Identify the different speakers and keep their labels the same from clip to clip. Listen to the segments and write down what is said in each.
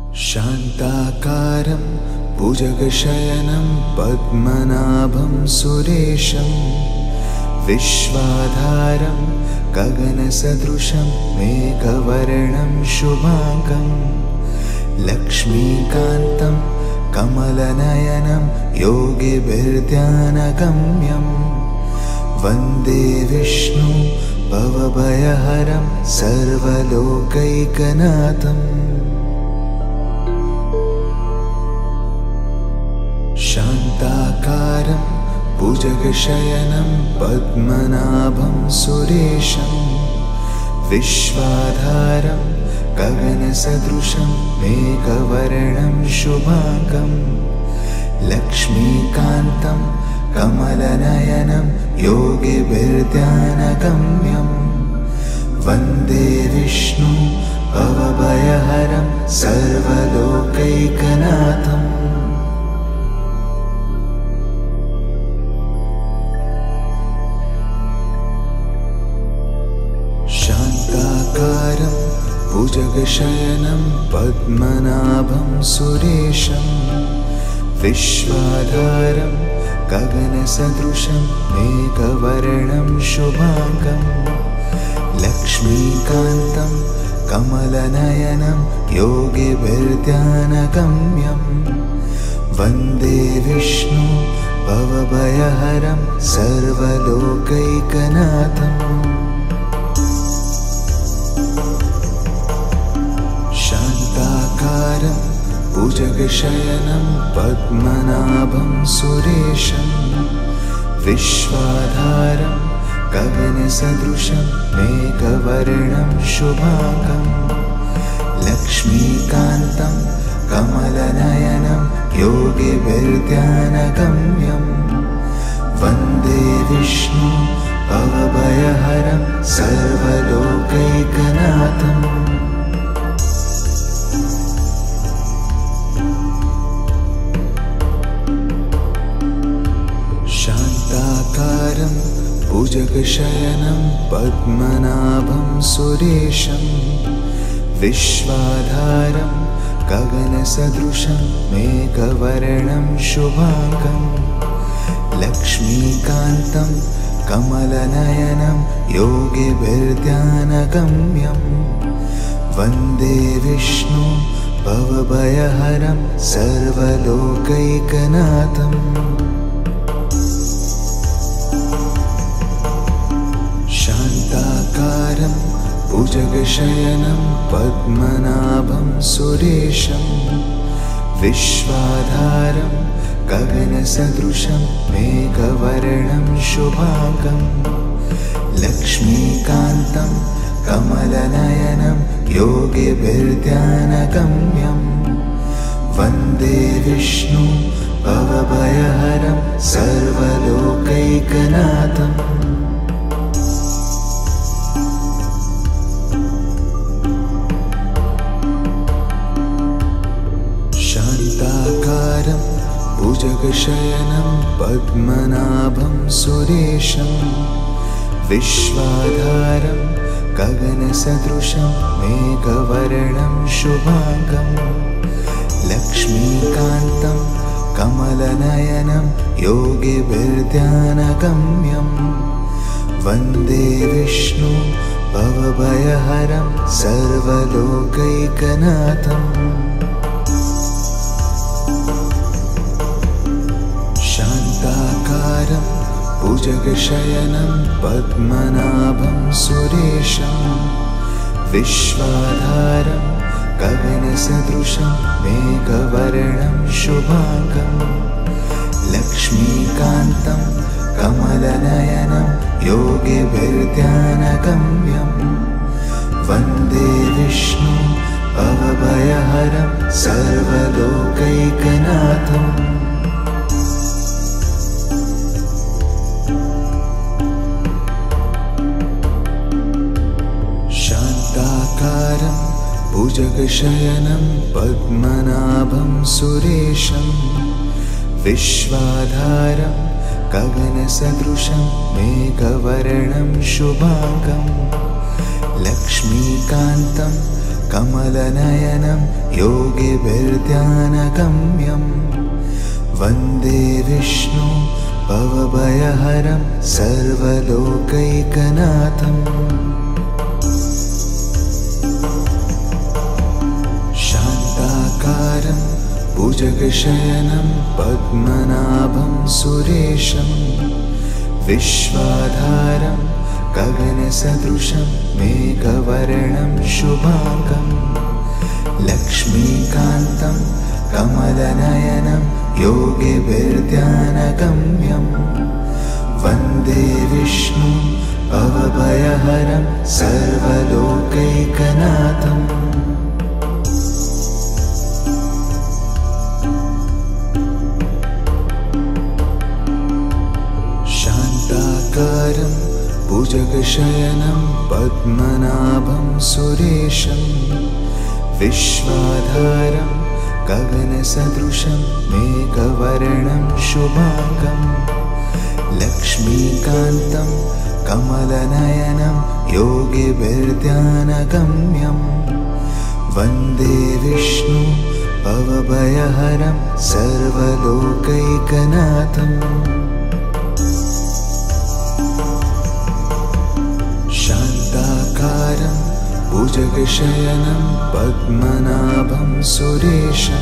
Speaker 1: शान्ताकारं भुजगशयनं पद्मनाभं सुरेशं विश्वाधारं गगनसदृशं मेघवर्णं शुभाङ्गं लक्ष्मीकान्तं कमलनयनं योगिभिर्ध्यानगम्यं वन्दे विष्णु भवभयहरं सर्वलोकैकनाथम्। शान्ताकारं भुजगशयनं पद्मनाभं सुरेशं विश्वाधारं गगनसदृशं मेघवर्णं शुभाङ्गं लक्ष्मीकान्तं कमलनयनं योगिभिर्ध्यानगम्यं वन्दे विष्णु भवभयहरं सर्वलोकैकनाथम्। शान्ताकारं भुजगशयनं पद्मनाभं सुरेशं विश्वाधारं गगनसदृशं मेघवर्णं शुभाङ्गं लक्ष्मीकान्तं कमलनयनं योगिभिर्ध्यानगम्यं वन्दे विष्णु भवभयहरं सर्वलोकैकनाथम्। शान्ताकारं भुजगशयनं पद्मनाभं सुरेशं विश्वाधारं गगनसदृशं मेघवर्णं शुभाङ्गं लक्ष्मीकान्तं कमलनयनं योगिभिर्ध्यानगम्यं वन्दे विष्णु भवभयहरं सर्वलोकैकनाथम्। शान्ताकारं भुजगशयनं पद्मनाभं सुरेशं विश्वाधारं गगनसदृशं मेघवर्णं शुभाङ्गं लक्ष्मीकान्तं कमलनयनं योगिभिर्ध्यानगम्यं वन्दे विष्णु भवभयहरं सर्वलोकैकनाथम्। शान्ताकारं भुजगशयनं पद्मनाभं सुरेशं विश्वाधारं गगनसदृशं मेघवर्णं शुभाङ्गं लक्ष्मीकान्तं कमलनयनं योगिभिर्ध्यानगम्यं वन्दे विष्णु भवभयहरं सर्वलोकैकनाथम्। शान्ताकारं भुजगशयनं पद्मनाभं सुरेशं विश्वाधारं गगनसदृशं मेघवर्णं शुभाङ्गं लक्ष्मीकान्तं कमलनयनं योगिभिर्ध्यानगम्यं वन्दे विष्णु भवभयहरं सर्वलोकैकनाथम्। शान्ताकारं भुजगशयनं पद्मनाभं सुरेशं विश्वाधारं गगनसदृशं मेघवर्णं शुभाङ्गं लक्ष्मीकान्तं कमलनयनं योगिभिर्ध्यानगम्यं वन्दे विष्णु भवभयहरं सर्वलोकैकनाथम्। शान्ताकारं भुजगशयनं पद्मनाभं सुरेशं विश्वाधारं गगनसदृशं मेघवर्णं शुभाङ्गं लक्ष्मीकान्तं कमलनयनं योगिभिर्ध्यानगम्यं वन्दे विष्णु भवभयहरं सर्वलोकैकनाथम् शान्ताकारं भुजगशयनं पद्मनाभं सुरेशं विश्वाधारं गगनसदृशं मेघवर्णं शुभाङ्गं लक्ष्मीकान्तं कमलनयनं योगिभिर्ध्यानगम्यं वन्दे विष्णु भवभयहरं सर्वलोकैकनाथम् शान्ताकारं भुजगशयनं पद्मनाभं सुरेशं विश्वाधारं गगनसदृशं मेघवर्णं शुभाङ्गं लक्ष्मीकान्तं कमलनयनं योगिभिर्ध्यानगम्यं वन्दे विष्णु भवभयहरं सर्वलोकैकनाथम् शान्ताकारं भुजगशयनं पद्मनाभं सुरेशं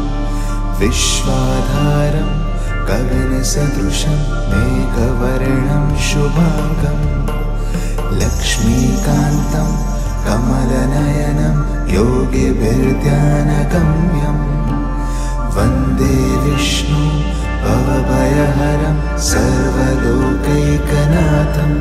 Speaker 1: विश्वाधारं गगनसदृशं मेघवर्णं शुभाङ्गं लक्ष्मीकान्तं कमलनयनं योगिभिर्ध्यानगम्यं वन्दे विष्णु भवभयहरं सर्वलोकैकनाथम्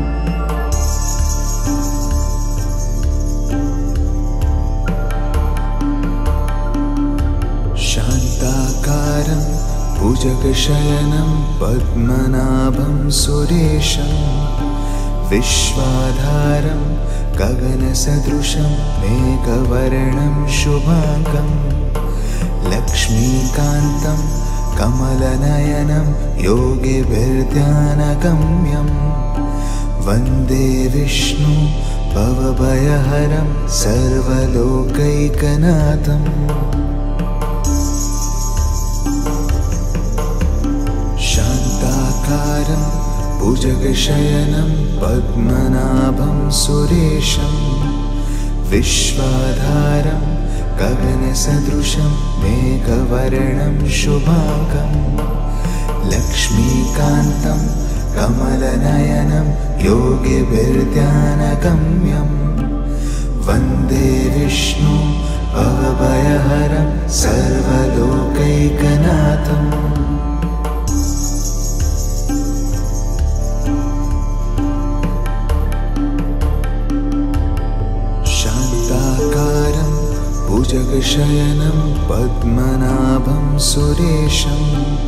Speaker 1: शान्ताकारं भुजगशयनं पद्मनाभं सुरेशं विश्वाधारं गगनसदृशं मेघवर्णं शुभाङ्गं लक्ष्मीकान्तं कमलनयनं योगिभिर्ध्यानगम्यं वन्दे विष्णु भवभयहरं सर्वलोकैकनाथम् शान्ताकारं भुजगशयनं पद्मनाभं सुरेशं विश्वाधारं गगनसदृशं मेघवर्णं शुभाङ्गं लक्ष्मीकान्तं कमलनयनं योगिभिर्ध्यानगम्यं वन्दे विष्णु भवभयहरं सर्वलोकैकनाथम् शान्ताकारं भुजगशयनं पद्मनाभं सुरेशं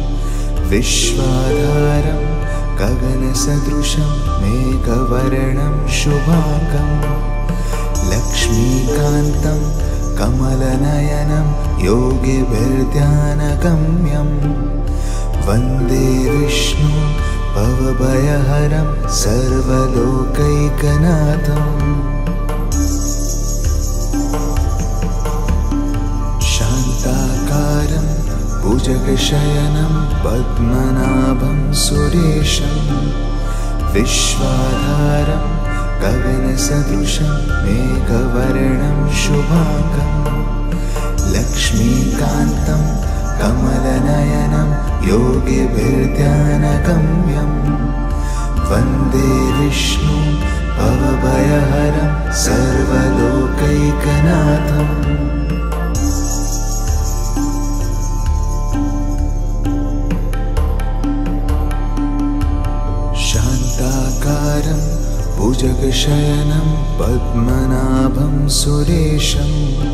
Speaker 1: विश्वाधारं गगनसदृशं मेघवर्णं शुभाङ्गं लक्ष्मीकान्तं कमलनयनं योगिभिर्ध्यानगम्यं वन्दे विष्णु भवभयहरं सर्वलोकैकनाथम् शान्ताकारं भुजगशयनं पद्मनाभं सुरेशं विश्वाधारं गगनसदृशं मेघवर्णं शुभाङ्गं लक्ष्मीकान्तं कमलनयनं योगिभिर्ध्यानगम्यं वन्दे विष्णु भवभयहरं सर्वलोकैकनाथम् शान्ताकारं भुजगशयनं पद्मनाभं सुरेशं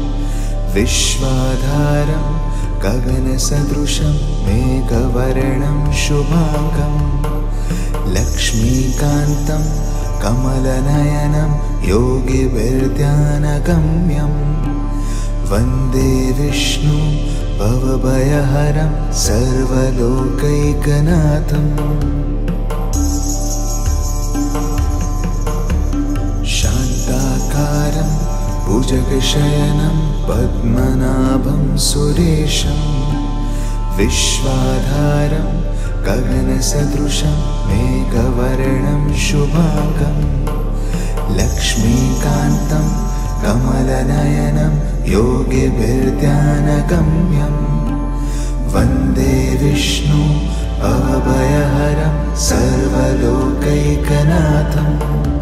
Speaker 1: विश्वाधारं गगनसदृशं मेघवर्णं शुभाङ्गं लक्ष्मीकान्तं कमलनयनं योगिभिर्ध्यानगम्यं वन्दे विष्णु भवभयहरं सर्वलोकैकनाथम् शान्ताकारं भुजगशयनं पद्मनाभं सुरेशं विश्वाधारं गगनसदृशं मेघवर्णं शुभांगं लक्ष्मीकान्तं कमलनयनं योगिभिर्ध्यानगम्यं वन्दे विष्णु अभयहरं सर्वलोकैकनाथम्।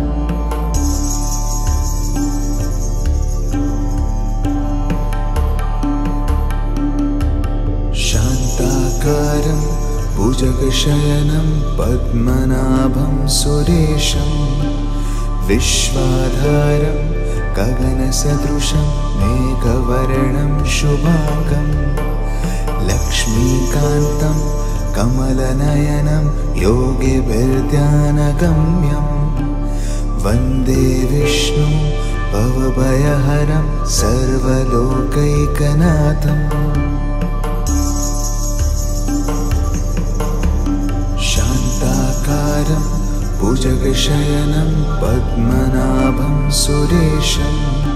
Speaker 1: शान्ताकारं भुजगशयनं पद्मनाभं सुरेशं विश्वाधारं गगनसदृशं मेघवर्णं शुभांगं लक्ष्मीकान्तं कमलनयनं योगिभिर्ध्यानगम्यं वन्दे विष्णु भवभयहरं सर्वलोकैकनाथम्। शान्ताकारं भुजगशयनं पद्मनाभं सुरेशं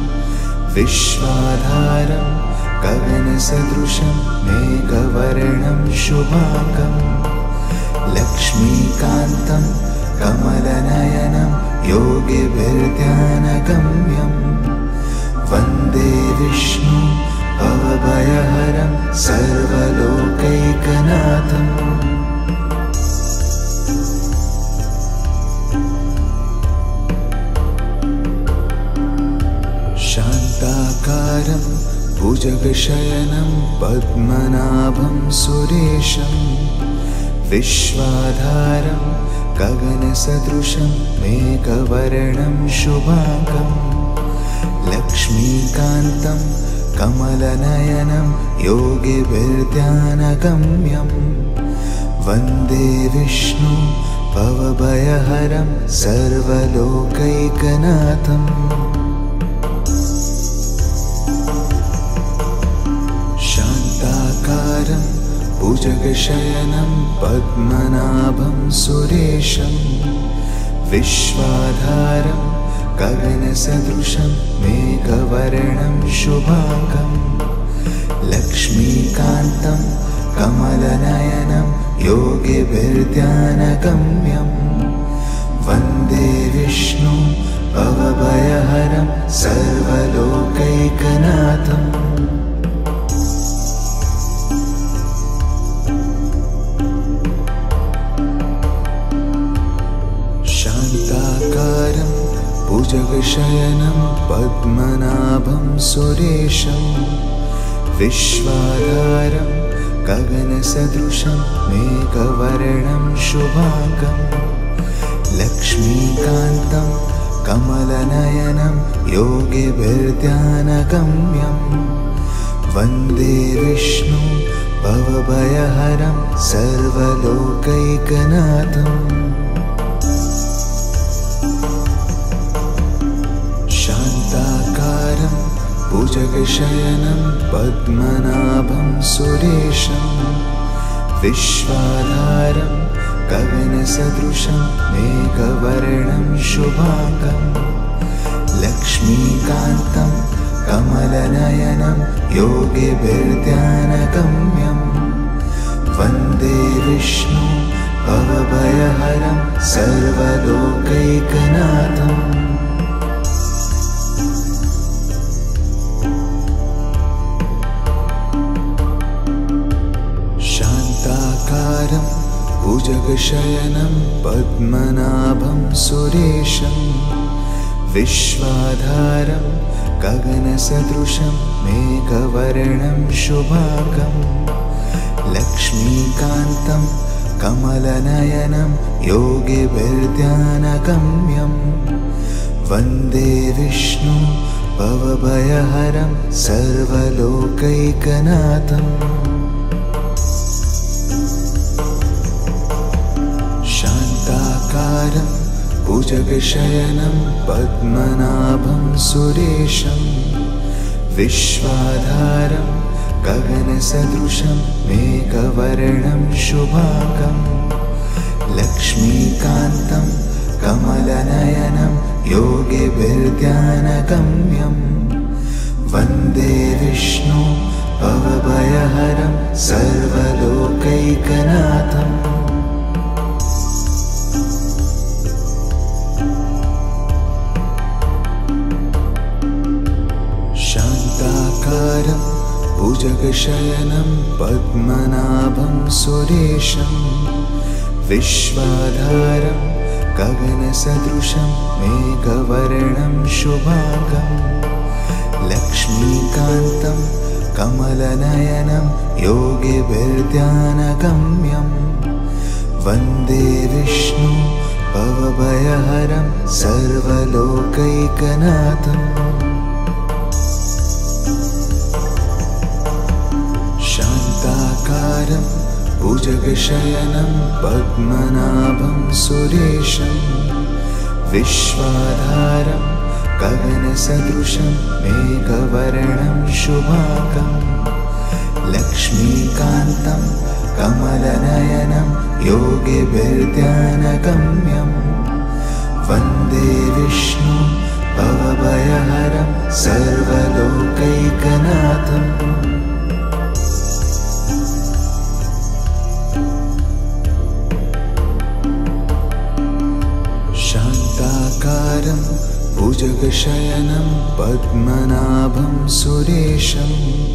Speaker 1: विश्वाधारं गगनसदृशं मेघवर्णं शुभांगं लक्ष्मीकान्तं कमलनयनं योगिभिर्ध्यानगम्यं वन्दे विष्णु भवभयहरं सर्वलोकैकनाथम्। शान्ताकारं भुजगशयनं पद्मनाभं सुरेशं विश्वाधारं गगनसदृशं मेघवर्णं शुभांगं लक्ष्मीकान्तं कमलनयनं योगिभिर्ध्यानगम्यं वन्दे विष्णु भवभयहरं सर्वलोकैकनाथम्। शान्ताकारं भुजगशयनं पद्मनाभं सुरेशं विश्वाधारं गगनसदृशं मेघवर्णं शुभांगं लक्ष्मीकान्तं कमलनयनं योगिभिर्ध्यानगम्यं वन्दे विष्णु भवभयहरं सर्वलोकैकनाथम्। शान्ताकारं भुजगशयनं पद्मनाभं सुरेशं विश्वाधारं गगनसदृशं मेघवर्णं शुभांगं लक्ष्मीकान्तं कमलनयनं योगिभिर्ध्यानगम्यं वन्दे विष्णु भवभयहरं सर्वलोकैकनाथम्। शान्ताकारं भुजगशयनं पद्मनाभं सुरेशं विश्वाधारं गगनसदृशं मेघवर्णं शुभांगं लक्ष्मीकान्तं कमलनयनं योगिभिर्ध्यानगम्यं वन्दे विष्णु भवभयहरं सर्वलोकैकनाथम्। शान्ताकारं भुजगशयनं पद्मनाभं सुरेशं विश्वाधारं गगनसदृशं मेघवर्णं शुभांगं लक्ष्मीकान्तं कमलनयनं योगिभिर्ध्यानगम्यं वन्दे विष्णु भवभयहरं सर्वलोकैकनाथम्। शान्ताकारं भुजगशयनं पद्मनाभं सुरेशं विश्वाधारं गगनसदृशं मेघवर्णं शुभांगं लक्ष्मीकान्तं कमलनयनं योगिभिर्ध्यानगम्यं वन्दे विष्णु भवभयहरं सर्वलोकैकनाथम्। शान्ताकारं भुजगशयनं पद्मनाभं सुरेशं विश्वाधारं गगनसदृशं मेघवर्णं शुभांगं लक्ष्मीकान्तं कमलनयनं योगिभिर्ध्यानगम्यं वन्दे विष्णु भवभयहरं सर्वलोकैकनाथम्। शान्ताकारं भुजगशयनं पद्मनाभं सुरेशं विश्वाधारं गगनसदृशं मेघवर्णं शुभांगं लक्ष्मीकान्तं कमलनयनं योगिभिर्ध्यानगम्यं वन्दे विष्णु भवभयहरं सर्वलोकैकनाथम्। शान्ताकारं भुजगशयनं पद्मनाभं सुरेशं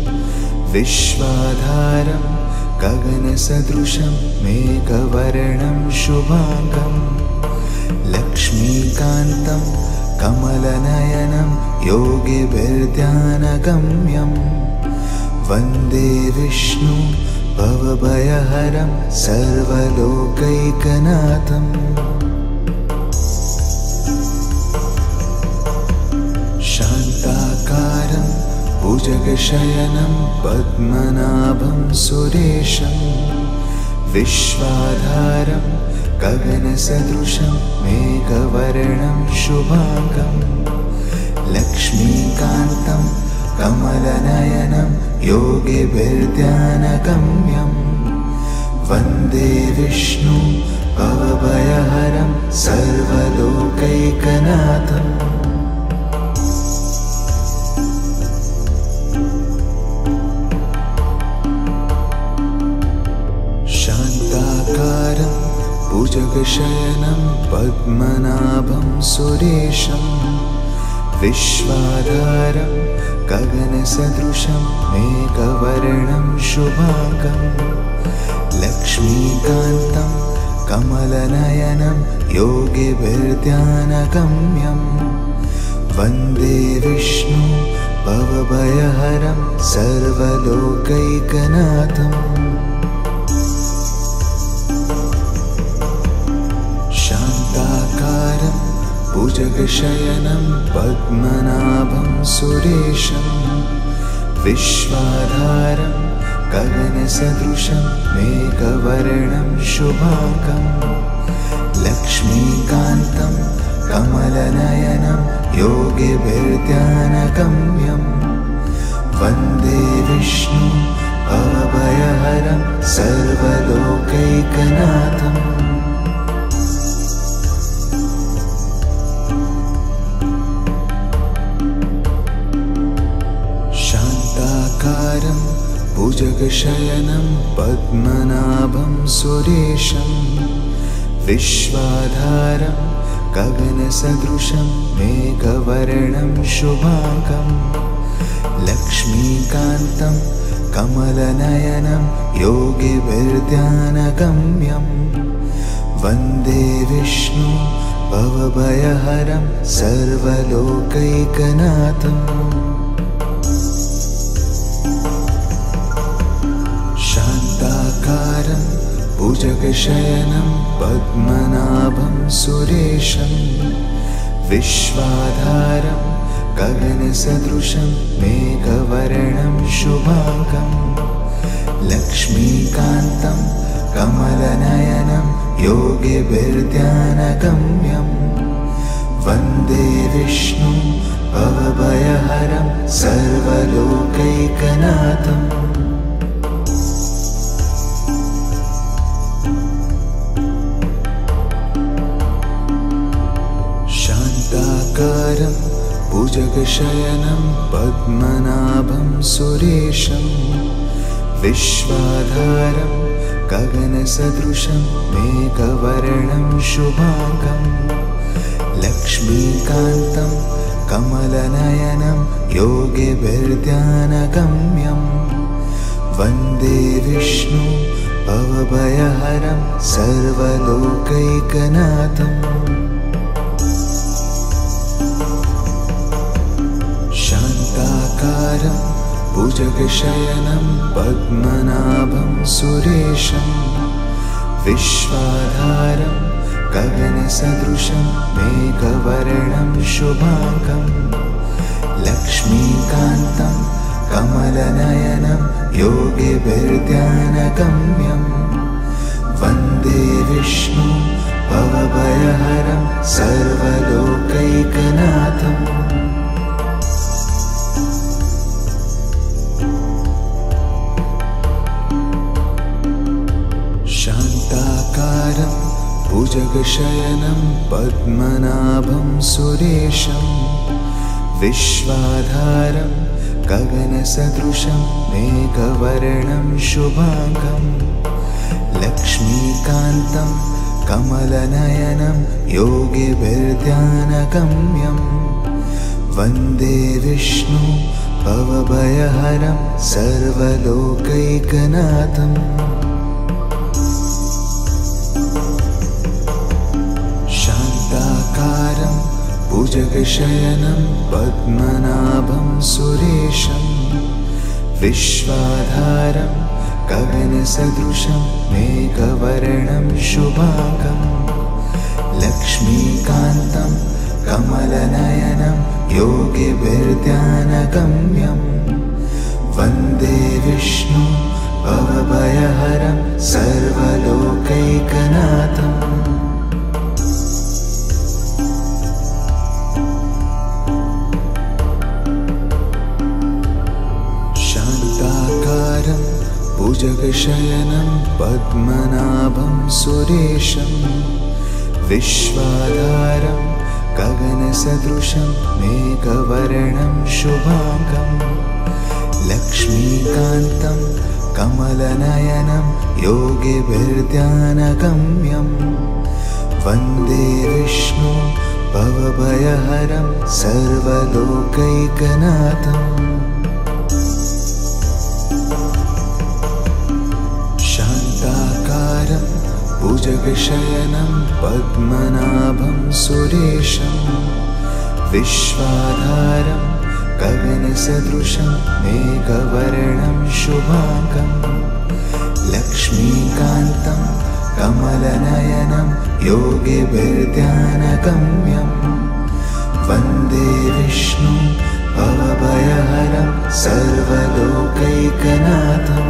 Speaker 1: विश्वाधारं गगनसदृशं मेघवर्णं शुभांगं लक्ष्मीकान्तं कमलनयनं योगिभिर्ध्यानगम्यं वन्दे विष्णु भवभयहरं सर्वलोकैकनाथम्। शान्ताकारं भुजगशयनं पद्मनाभं सुरेशं विश्वाधारं गगनसदृशं मेघवर्णं शुभांगं लक्ष्मीकान्तं कमलनयनं योगिभिर्ध्यानगम्यं वन्दे विष्णु भवभयहरं सर्वलोकैकनाथम्। शान्ताकारं भुजगशयनं पद्मनाभं सुरेशं विश्वाधारं गगनसदृशं मेघवर्णं शुभांगं लक्ष्मीकान्तं कमलनयनं योगिभिर्ध्यानगम्यं वन्दे विष्णु भवभयहरं सर्वलोकैकनाथम्। शान्ताकारं भुजगशयनं पद्मनाभं सुरेशं विश्वाधारं गगनसदृशं मेघवर्णं शुभांगं लक्ष्मीकान्तं कमलनयनं योगिभिर्ध्यानगम्यं वन्दे विष्णु भवभयहरं सर्वलोकैकनाथम्। शान्ताकारं भुजगशयनं पद्मनाभं सुरेशं विश्वाधारं गगनसदृशं मेघवर्णं शुभांगं लक्ष्मीकान्तं कमलनयनं योगिभिर्ध्यानगम्यं वन्दे विष्णु भवभयहरं सर्वलोकैकनाथम्। शान्ताकारं भुजगशयनं पद्मनाभं सुरेशं विश्वाधारं गगनसदृशं मेघवर्णं शुभांगं लक्ष्मीकान्तं कमलनयनं योगिभिर्ध्यानगम्यं वन्दे विष्णु भवभयहरं सर्वलोकैकनाथम्। शान्ताकारं भुजगशयनं पद्मनाभं सुरेशं विश्वाधारं गगनसदृशं मेघवर्णं शुभाङ्गं लक्ष्मीकान्तं कमलनयनं योगिभिर्ध्यानगम्यं वन्दे विष्णु भवभयहरं सर्वलोकैकनाथम् शान्ताकारं भुजगशयनं पद्मनाभं सुरेशं विश्वाधारं गगनसदृशं मेघवर्णं शुभाङ्गं लक्ष्मीकान्तं कमलनयनं योगिभिर्ध्यानगम्यं वन्दे विष्णु भवभयहरं सर्वलोकैकनाथम् शान्ताकारं भुजगशयनं पद्मनाभं सुरेशं विश्वाधारं गगनसदृशं मेघवर्णं शुभाङ्गं लक्ष्मीकान्तं कमलनयनं योगिभिर्ध्यानगम्यं वन्दे विष्णु भवभयहरं सर्वलोकैकनाथम् शान्ताकारं भुजगशयनं पद्मनाभं सुरेशं विश्वाधारं गगनसदृशं मेघवर्णं शुभाङ्गं लक्ष्मीकान्तं कमलनयनं योगिभिर्ध्यानगम्यं वन्दे विष्णु भवभयहरं सर्वलोकैकनाथम् भुजगशयनं पद्मनाभं सुरेशं विश्वाधारं गगनसदृशं मेघवर्णं शुभाङ्गं लक्ष्मीकान्तं कमलनयनं योगिभिर्ध्यानगम्यं वन्दे विष्णु भवभयहरं सर्वलोकैकनाथम् भुजगशयनं पद्मनाभं सुरेशं विश्वाधारं गगनसदृशं मेघवर्णं शुभाङ्गं लक्ष्मीकान्तं कमलनयनं योगिभिर्ध्यानगम्यं वन्दे विष्णु भवभयहरं सर्वलोकैकनाथम्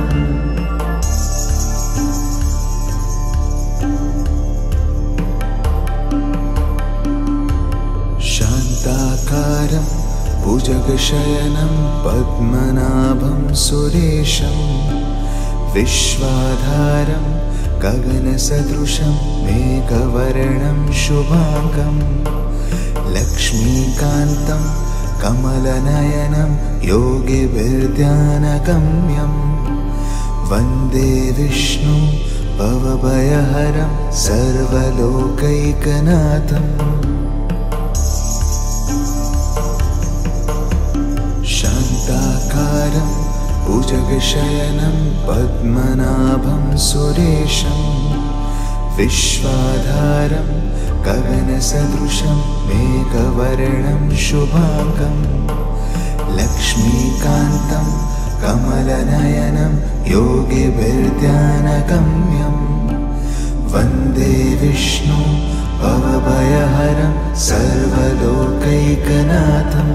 Speaker 1: शान्ताकारं भुजगशयनं पद्मनाभं सुरेशं विश्वाधारं गगनसदृशं मेघवर्णं शुभाङ्गं लक्ष्मीकान्तं कमलनयनं योगिभिर्ध्यानगम्यं वन्दे विष्णु भवभयहरं सर्वलोकैकनाथम् शान्ताकारं भुजगशयनं पद्मनाभं सुरेशं विश्वाधारं गगनसदृशं मेघवर्णं शुभाङ्गं लक्ष्मीकान्तं कमलनयनं योगिभिर्ध्यानगम्यं वन्दे विष्णु भवभयहरं सर्वलोकैकनाथम्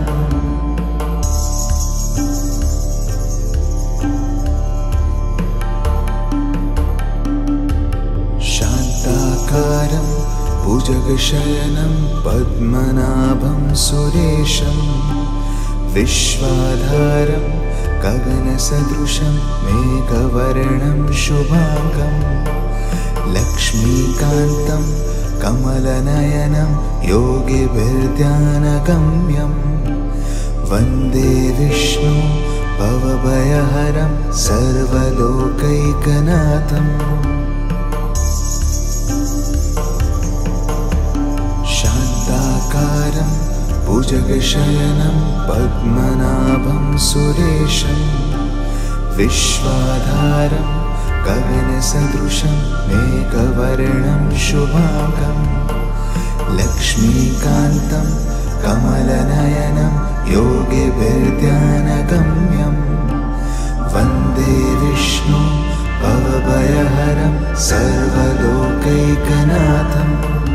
Speaker 1: शान्ताकारं भुजगशयनं पद्मनाभं सुरेशं विश्वाधारं गगनसदृशं मेघवर्णं शुभाङ्गं लक्ष्मीकान्तं कमलनयनं योगिभिर्ध्यानगम्यं वन्दे विष्णु भवभयहरं सर्वलोकैकनाथम् शान्ताकारं भुजगशयनं पद्मनाभं सुरेशं विश्वाधारं गगनसदृशं मेघवर्णं शुभांगं लक्ष्मीकान्तं कमलनयनं योगिभिर्ध्यानगम्यं वन्दे विष्णु भवभयहरं सर्वलोकैकनाथम्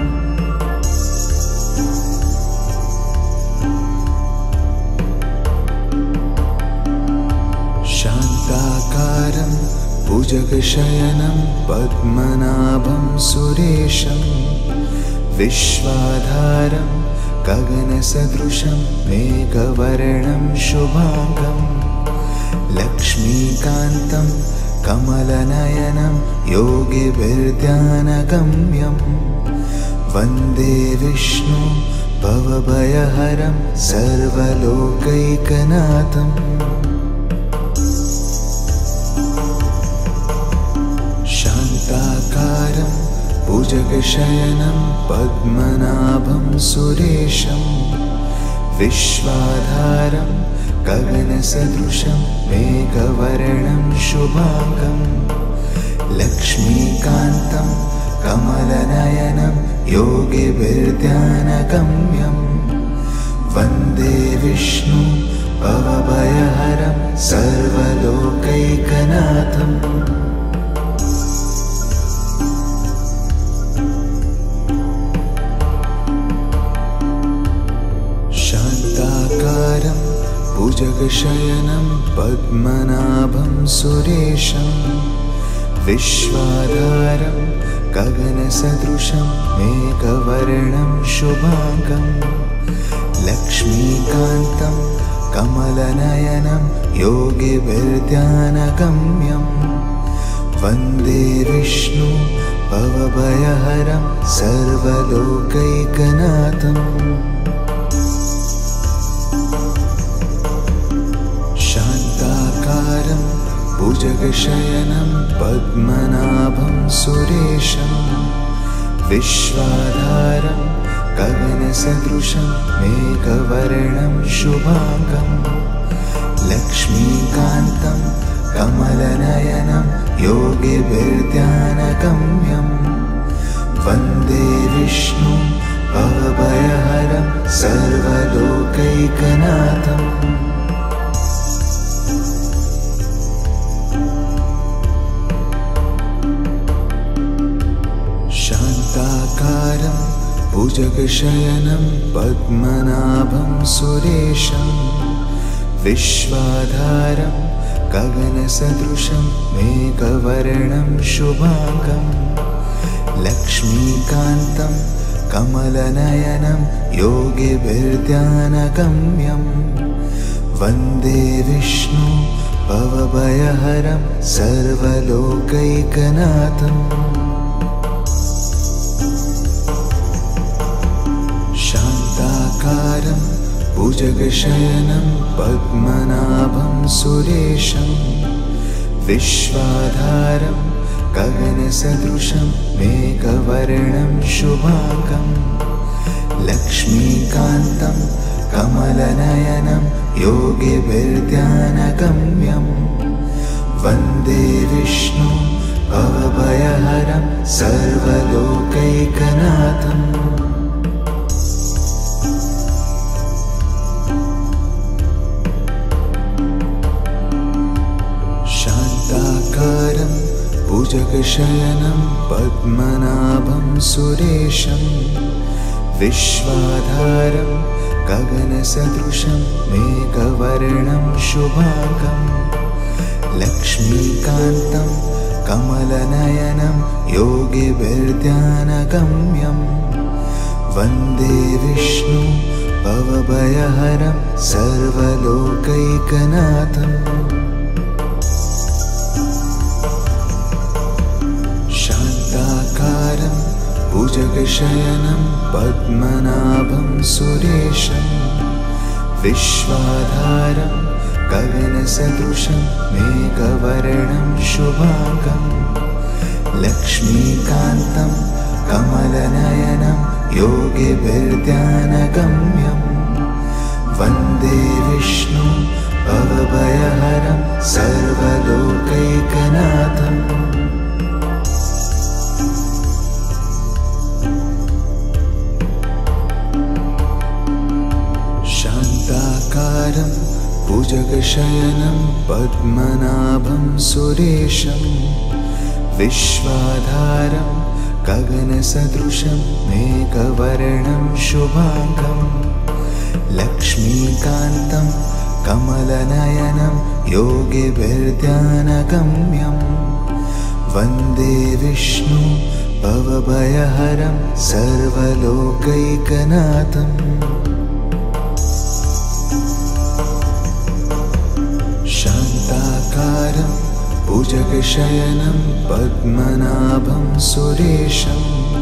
Speaker 1: शान्ताकारं भुजगशयनं पद्मनाभं सुरेशं विश्वाधारं गगनसदृशं मेघवर्णं शुभांगं लक्ष्मीकान्तं कमलनयनं योगिभिर्ध्यानगम्यं वन्दे विष्णु भवभयहरं सर्वलोकैकनाथम् शान्ताकारं भुजगशयनं पद्मनाभं सुरेशं विश्वाधारं गगनसदृशं मेघवर्णं शुभांगं लक्ष्मीकान्तं कमलनयनं योगिभिर्ध्यानगम्यं वन्दे विष्णु भवभयहरं सर्वलोकैकनाथम् शान्ताकारं भुजगशयनं पद्मनाभं सुरेशं विश्वाधारं गगनसदृशं मेघवर्णं शुभांगं लक्ष्मीकान्तं कमलनयनं योगिभिर्ध्यानगम्यं वन्दे विष्णु भवभयहरं सर्वलोकैकनाथम् शान्ताकारं भुजगशयनं पद्मनाभं सुरेशं विश्वाधारं गगनसदृशं मेघवर्णं शुभांगं लक्ष्मीकान्तं कमलनयनं योगिभिर्ध्यानगम्यं वन्दे विष्णु भवभयहरं सर्वलोकैकनाथम् शान्ताकारं भुजगशयनं पद्मनाभं सुरेशं विश्वाधारं गगनसदृशं मेघवर्णं शुभांगं लक्ष्मीकान्तं कमलनयनं योगिभिर्ध्यानगम्यं वन्दे विष्णु भवभयहरं सर्वलोकैकनाथम् शान्ताकारं भुजगशयनं पद्मनाभं सुरेशं विश्वाधारं गगनसदृशं मेघवर्णं शुभांगं लक्ष्मीकान्तं कमलनयनं योगिभिर्ध्यानगम्यं वन्दे विष्णु भवभयहरं सर्वलोकैकनाथम् शान्ताकारं भुजगशयनं पद्मनाभं सुरेशं विश्वाधारं गगनसदृशं मेघवर्णं शुभांगं लक्ष्मीकान्तं कमलनयनं योगिभिर्ध्यानगम्यं वन्दे विष्णु भवभयहरं सर्वलोकैकनाथम् शान्ताकारं भुजगशयनं पद्मनाभं सुरेशं विश्वाधारं गगनसदृशं मेघवर्णं शुभाङ्गं लक्ष्मीकान्तं कमलनयनं योगिभिर्ध्यानगम्यं वन्दे विष्णुं भवभयहरं सर्वलोकैकनाथम्। शान्ताकारं भुजगशयनं पद्मनाभं सुरेशं विश्वाधारं गगनसदृशं मेघवर्णं शुभाङ्गं लक्ष्मीकान्तं कमलनयनं योगिभिर्ध्यानगम्यं वन्दे विष्णुं भवभयहरं सर्वलोकैकनाथम्। शान्ताकारं भुजगशयनं पद्मनाभं सुरेशं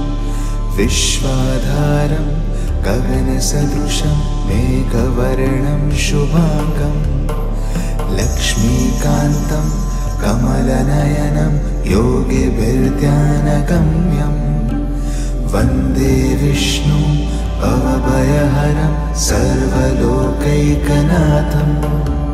Speaker 1: विश्वाधारं गगनसदृशं मेघवर्णं शुभाङ्गं लक्ष्मीकान्तं कमलनयनं योगिभिर्ध्यानगम्यं वन्दे विष्णुं भवभयहरं सर्वलोकैकनाथम्।